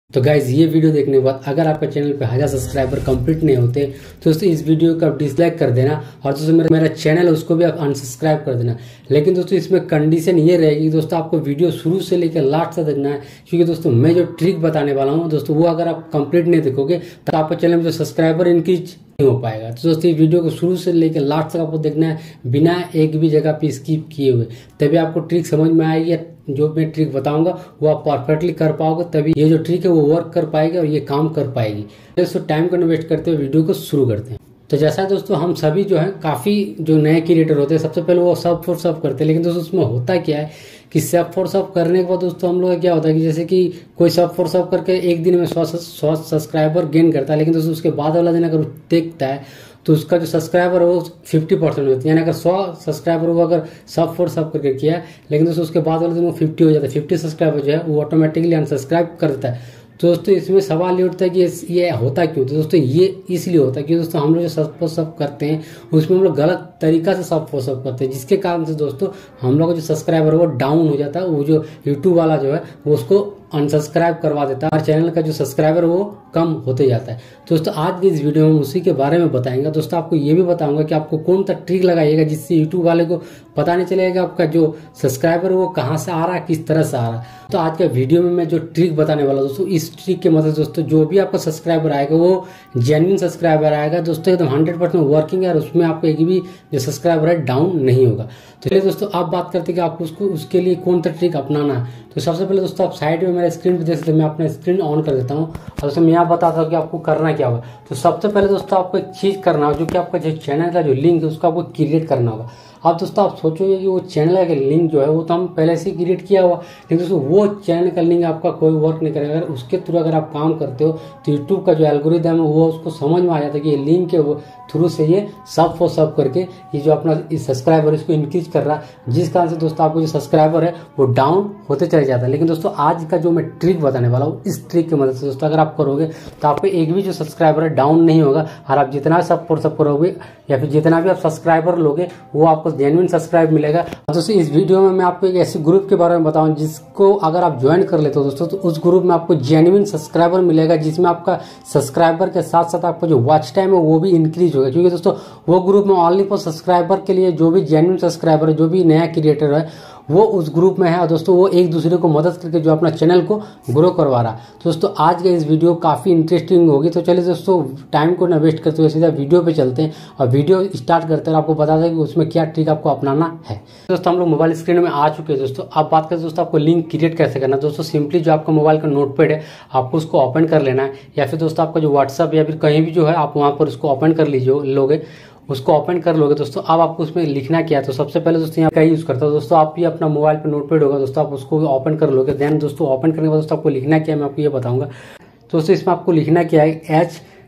तो गाइज ये वीडियो देखने के बाद अगर आपका चैनल पे 1000 सब्सक्राइबर कंप्लीट नहीं होते तो दोस्तों इस वीडियो को आप डिसलाइक कर देना और दोस्तों मेरा चैनल है उसको भी आप अनसब्सक्राइब कर देना। लेकिन दोस्तों इसमें कंडीशन ये रहेगी दोस्तों, आपको वीडियो शुरू से लेकर लास्ट तक देखना है, क्योंकि दोस्तों मैं जो ट्रिक बताने वाला हूँ दोस्तों वो अगर आप कंप्लीट नहीं देखोगे तो आपके चैनल में जो सब्सक्राइबर इंक्रीज नहीं हो पाएगा। तो दोस्तों ये वीडियो को शुरू से लेकर लास्ट तक आपको देखना है बिना एक भी जगह पे स्किप किए हुए, तभी आपको ट्रिक समझ में आएगी। जो मैं ट्रिक बताऊंगा वो आप परफेक्टली कर पाओगे, तभी ये जो ट्रिक है वो वर्क कर पाएगी और ये काम कर पाएगी। दोस्तों टाइम को वेस्ट करते हुए वीडियो को शुरू करते हैं। तो जैसा दोस्तों हम सभी जो है काफी जो नए क्रिएटर होते हैं सबसे पहले वो सब फॉर सब करते हैं, लेकिन दोस्तों उसमें होता क्या है कि सब फॉर सब करने के बाद दोस्तों हम लोग क्या होता है कि जैसे कि कोई सब फॉर सब करके एक दिन में 100 सब्सक्राइबर गेन करता है, लेकिन दोस्तों उसके बाद वाला दिन अगर देखता है तो उसका जो सब्सक्राइबर है वो 50% होती है। यानी अगर 100 सब्सक्राइबर वो अगर सब फॉर सब करके किया, लेकिन दोस्तों उसके बाद वाले दिन वो 50 हो जाता है, 50 सब्सक्राइबर जो है वो ऑटोमेटिकली अनसब्सक्राइब कर देता है। तो दोस्तों इसमें सवाल ये उठता है कि ये होता क्यों? तो दोस्तों ये इसलिए होता है कि दोस्तों हम लोग जो सब फॉर सब करते हैं उसमें हम लोग गलत तरीका से सब फॉर सब करते हैं, जिसके कारण से दोस्तों हम लोग का जो सब्सक्राइबर है वो डाउन हो जाता है। वो जो यूट्यूब वाला जो है वो उसको अनसब्सक्राइब करवा देता है और चैनल का जो सब्सक्राइबर वो कम होते जाता है। तो दोस्तों आज की इस वीडियो में हम उसी के बारे में बताएंगे। दोस्तों आपको ये भी बताऊंगा कि आपको कौन सा ट्रिक लगाइएगा जिससे यूट्यूब वाले को पता नहीं चलेगा आपका जो सब्सक्राइबर वो कहाँ से आ रहा है, किस तरह से आ रहा है। तो आज के वीडियो में मैं जो ट्रिक बताने वाला हूं दोस्तों, इस ट्रिक के मदद दोस्तों जो भी आपका सब्सक्राइबर आएगा वो जेन्युइन सब्सक्राइबर आएगा दोस्तों, एकदम 100% वर्किंग है और उसमें आपको एक भी जो सब्सक्राइबर है डाउन नहीं होगा। तो चलिए दोस्तों आप बात करते हैं कि आपको उसके लिए कौन सा ट्रिक अपनाना है। तो सबसे पहले दोस्तों आप साइड में मेरे स्क्रीन पे देख सकते हैं, मैं अपना स्क्रीन ऑन कर देता हूँ और दोस्तों मैं यहाँ बताता हूँ कि आपको करना क्या होगा। तो सबसे पहले दोस्तों आपको एक चीज करना होगा, जो कि आपका जो चैनल का जो लिंक है उसको आपको क्रिएट करना होगा। अब दोस्तों आप सोचोगे कि वो चैनल का लिंक जो है वो तो हम पहले से क्रिएट किया हुआ, लेकिन दोस्तों वो चैनल का लिंक आपका कोई वर्क नहीं करेगा। अगर उसके थ्रू अगर आप काम करते हो तो यूट्यूब का जो एल्गोरिदम है वो उसको समझ में आ जाता है कि ये लिंक है, वो थ्रू से ये सब फॉर सब करके ये जो अपना सब्सक्राइबर इसको इंक्रीज कर रहा है, जिस कारण से दोस्तों आपको जो सब्सक्राइबर है वो डाउन होते चले जाता है। लेकिन दोस्तों आज का जो मैं ट्रिक बताने वाला हूँ इस ट्रिक की मदद से दोस्तों अगर आप करोगे तो आपको एक भी जो सब्सक्राइबर है डाउन नहीं होगा और आप जितना सब फॉर सब करोगे या फिर जितना भी आप सब्सक्राइबर लोगे वो आपको जेन्युइन सब्सक्राइब मिलेगा। और दोस्तों इस वीडियो में मैं आपको एक ऐसे ग्रुप के बारे में बताऊं जिसको अगर आप ज्वाइन कर लेते हो दोस्तों तो उस ग्रुप में आपको जेन्युइन सब्सक्राइबर मिलेगा, जिसमें आपका सब्सक्राइबर के साथ साथ आपका जो वॉच टाइम है वो भी इंक्रीज होगा। क्योंकि दोस्तों वो ग्रुप में ओनली फॉर सब्सक्राइबर के लिए, जो भी जेन्युइन सब्सक्राइबर है, जो भी नया क्रिएटर है वो उस ग्रुप में है और दोस्तों वो एक दूसरे को मदद करके जो अपना चैनल को ग्रो करवा रहा है। तो दोस्तों आज का इस वीडियो काफी इंटरेस्टिंग होगी। तो चलिए दोस्तों टाइम को ना वेस्ट करते हुए सीधा वीडियो पे चलते हैं और वीडियो स्टार्ट करते हैं। आपको बता दें कि उसमें क्या ट्रिक आपको अपनाना है। दोस्तों हम लोग मोबाइल स्क्रीन में आ चुके हैं। दोस्तों आप बात करें दोस्तों आपको लिंक क्रिएट कैसे करना है। दोस्तों सिंपली जो आपका मोबाइल का नोटपैड है आपको उसको ओपन कर लेना है, या फिर दोस्तों आपका जो व्हाट्सअप या फिर कहीं भी जो है आप वहाँ पर उसको ओपन कर लोगे, उसको ओपन कर लोगे दोस्तों। अब आपको उसमें लिखना क्या है, तो सबसे पहले दोस्तों यहाँ का यूज करता हूँ दोस्तों, आप भी अपना मोबाइल पे नोटपैड होगा दोस्तों, आप उसको ओपन कर लोगे। देन दोस्तों ओपन करने के बाद दोस्तों आपको लिखना क्या है मैं आपको ये बताऊंगा। तो दोस्तों इसमें आपको लिखना क्या है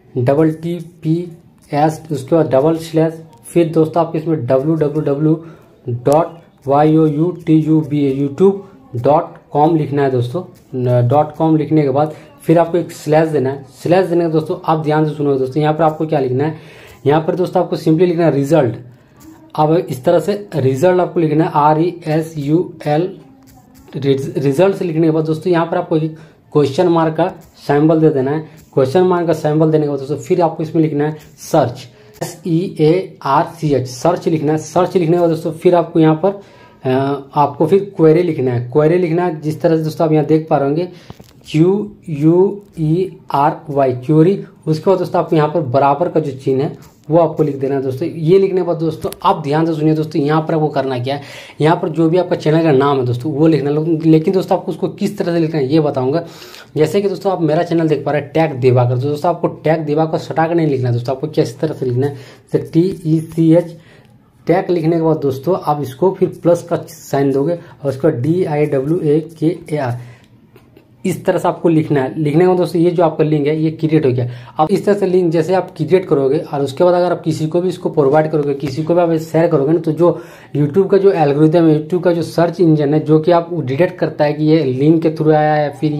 HTTPS, उसके बाद /, फिर दोस्तों आप इसमें www.youtube.com लिखना है दोस्तों। .com लिखने के बाद फिर आपको एक स्लैश देना है। स्लैश देने के दोस्तों आप ध्यान से सुनो दोस्तों, यहाँ पर आपको क्या लिखना है, यहाँ पर दोस्तों आपको सिंपली लिखना है रिजल्ट। अब इस तरह से रिजल्ट आपको लिखना है RESUL। रिजल्ट से लिखने के बाद दोस्तों यहाँ पर आपको एक क्वेश्चन मार्क का सिंबल दे देना है। क्वेश्चन मार्क का सिंबल देने के बाद दोस्तों फिर आपको इसमें लिखना है सर्च, SEARCH, सर्च लिखना है। सर्च लिखने के बाद दोस्तों फिर आपको यहाँ पर आपको फिर क्वेरी लिखना है। क्वेरी लिखना है जिस तरह से दोस्तों आप यहाँ देख पा रहे होंगे QUERY, क्यूरी। उसके बाद दोस्तों आपको यहाँ पर बराबर का जो चिन्ह है वो आपको लिख देना है दोस्तों। ये लिखने के बाद दोस्तों आप ध्यान से सुनिए दोस्तों, यहाँ पर आपको करना क्या है, यहाँ पर जो भी आपका चैनल का नाम है दोस्तों वो लिखना है। लेकिन दोस्तों आपको उसको किस तरह से लिखना है ये बताऊंगा। जैसे कि दोस्तों आप मेरा चैनल देख पा रहे हैं टैग दिवाकर, तो दोस्तों आपको टैग दिवाकर सटा कर नहीं लिखना है दोस्तों, आपको किस तरह से लिखना है TECH टैग लिखने के बाद दोस्तों आप इसको फिर प्लस का साइन दोगे और उसके बाद DIWAKAR, इस तरह से आपको लिखना है। लिखने के बाद दोस्तों ये जो आपका लिंक है ये क्रिएट हो गया। अब इस तरह से लिंक जैसे आप क्रिएट करोगे और उसके बाद अगर आप किसी को भी इसको प्रोवाइड करोगे, किसी को भी आप शेयर करोगे ना, तो जो यूट्यूब का जो एल्गोरिदम है, यूट्यूब का जो सर्च इंजन है, जो कि आप डिटेक्ट करता है कि ये लिंक के थ्रू आया है फिर ये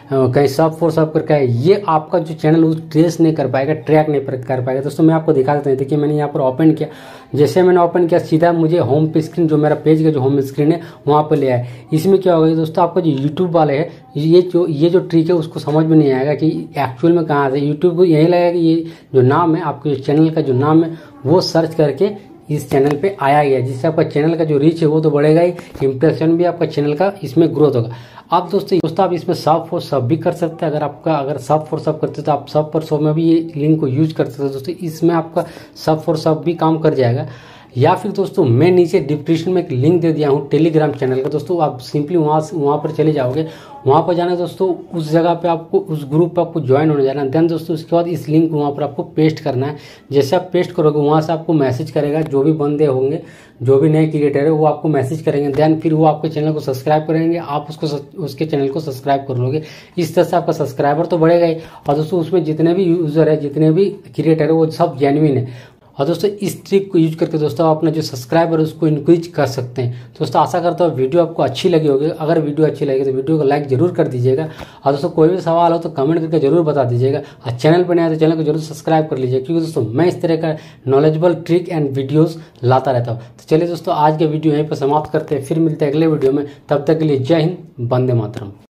कहीं सब फोर सब करके आए, ये आपका जो चैनल वो ट्रेस नहीं कर पाएगा, ट्रैक नहीं कर पाएगा। दोस्तों मैं आपको दिखा देता हूँ। देखिए मैंने यहाँ पर ओपन किया, जैसे मैंने ओपन किया सीधा मुझे होम पे स्क्रीन, जो मेरा पेज का जो होम स्क्रीन है वहाँ पर ले आए। इसमें क्या होगा दोस्तों, आपका जो यूट्यूब वाले है ये जो ट्रिक है उसको समझ में नहीं आएगा कि एक्चुअल में कहाँ से। यूट्यूब को यही लगेगा कि ये जो नाम है आपके चैनल का, जो नाम है वो सर्च करके इस चैनल पे आया गया, जिससे आपका चैनल का जो रीच है वो तो बढ़ेगा ही, इंप्रेशन भी आपका चैनल का इसमें ग्रोथ होगा। आप दोस्तों आप इसमें सब फॉर सब भी कर सकते हैं। अगर सब फॉर सब करते तो आप सब फॉर सब में भी ये लिंक को यूज कर सकते हैं दोस्तों। इसमें आपका सब फॉर सब भी काम कर जाएगा। या फिर दोस्तों मैं नीचे डिस्क्रिप्शन में एक लिंक दे दिया हूँ टेलीग्राम चैनल का। दोस्तों आप सिंपली वहाँ पर चले जाओगे, वहाँ पर जाना दोस्तों, उस जगह पे आपको उस ग्रुप पे आपको ज्वाइन होने जाना है। देन दोस्तों उसके बाद इस लिंक को वहाँ पर आपको पेस्ट करना है। जैसे आप पेस्ट करोगे वहाँ से आपको मैसेज करेगा, जो भी बंदे होंगे, जो भी नए क्रिएटर है वो आपको मैसेज करेंगे। देन फिर वो आपके चैनल को सब्सक्राइब करेंगे, आप उसके चैनल को सब्सक्राइब कर लोगे। इस तरह से आपका सब्सक्राइबर तो बढ़ेगा ही, और दोस्तों उसमें जितने भी यूजर है, जितने भी क्रिएटर है वो सब जेन्युइन है। और दोस्तों इस ट्रिक को यूज करके दोस्तों आप अपना जो सब्सक्राइबर है उसको इंक्रीज कर सकते हैं। दोस्तों आशा करता हूँ वीडियो आपको अच्छी लगी होगी। अगर वीडियो अच्छी लगी तो वीडियो को लाइक जरूर कर दीजिएगा, और दोस्तों कोई भी सवाल हो तो कमेंट करके जरूर बता दीजिएगा। और चैनल पर नया तो चैनल को जरूर सब्सक्राइब कर लीजिए, क्योंकि दोस्तों मैं इस तरह का नॉलेजेबल ट्रिक एंड वीडियोज़ लाता रहता हूँ। तो चलिए दोस्तों आज के वीडियो यहीं पर समाप्त करते हैं, फिर मिलते हैं अगले वीडियो में। तब तक के लिए जय हिंद, वंदे मातरम।